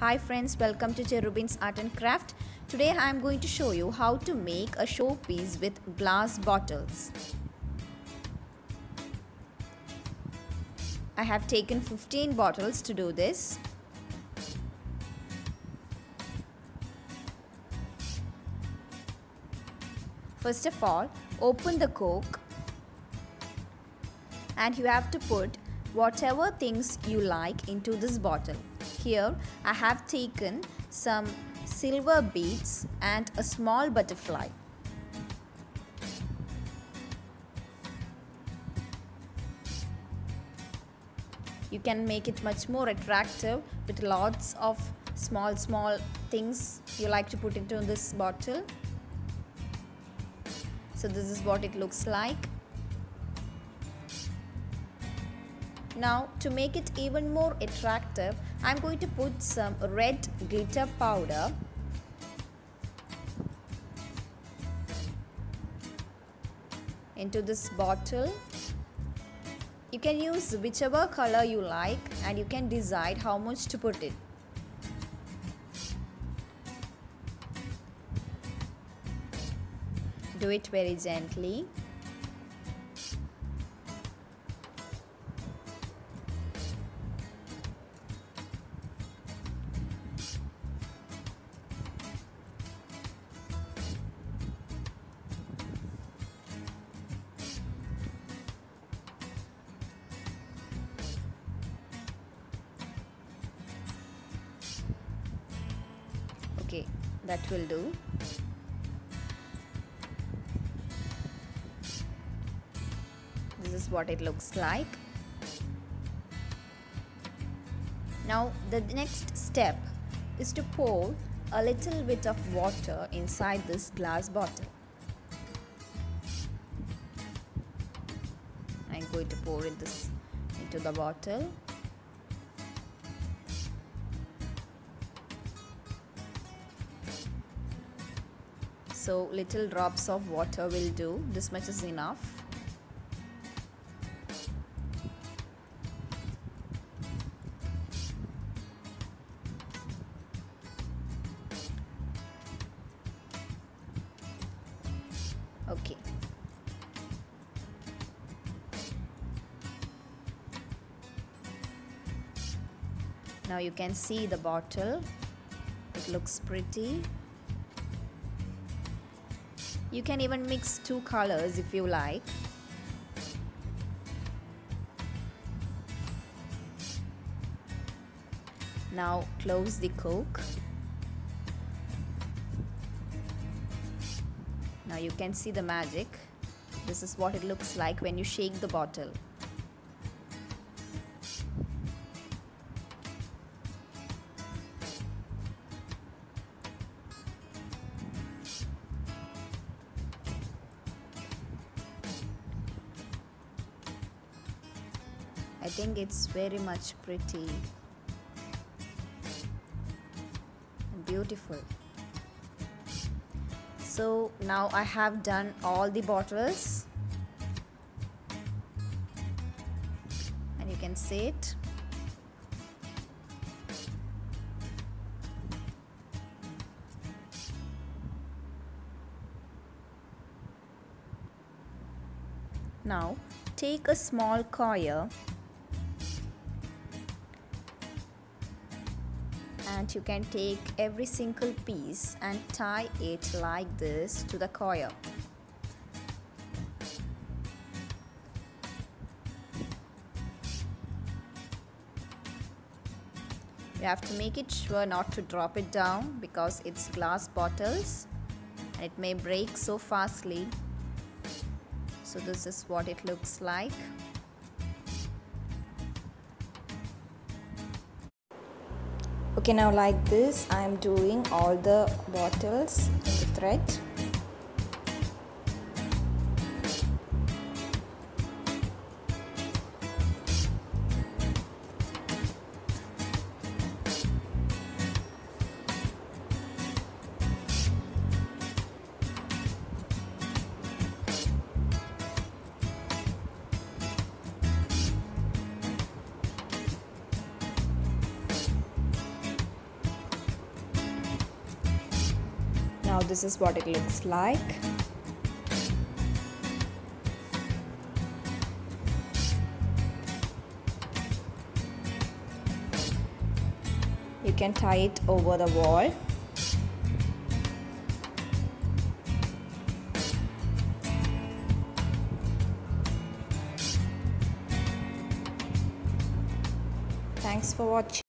Hi friends, welcome to Cherubin's Art and Craft. Today I am going to show you how to make a showpiece with glass bottles. I have taken 15 bottles to do this. First of all, open the cork and you have to put whatever things you like into this bottle. Here I have taken some silver beads and a small butterfly. You can make it much more attractive with lots of small things you like to put into this bottle. So this is what it looks like. Now to make it even more attractive, I'm going to put some red glitter powder into this bottle. You can use whichever color you like and you can decide how much to put it. Do it very gently. Okay, that will do. This is what it looks like. Now the next step is to pour a little bit of water inside this glass bottle. I'm going to pour this into the bottle. So little drops of water will do. This much is enough. Okay. Now you can see the bottle. It looks pretty. You can even mix two colors if you like. Now close the cork. Now you can see the magic. This is what it looks like when you shake the bottle. I think it's very much pretty and beautiful. So now I have done all the bottles and you can see it. Now take a small coir and you can take every single piece and tie it like this to the coir. You have to make it sure not to drop it down because it's glass bottles and it may break so fastly. So this is what it looks like. Okay, now like this I am doing all the bottles in the thread. Now this is what it looks like. You can tie it over the wall. Thanks for watching.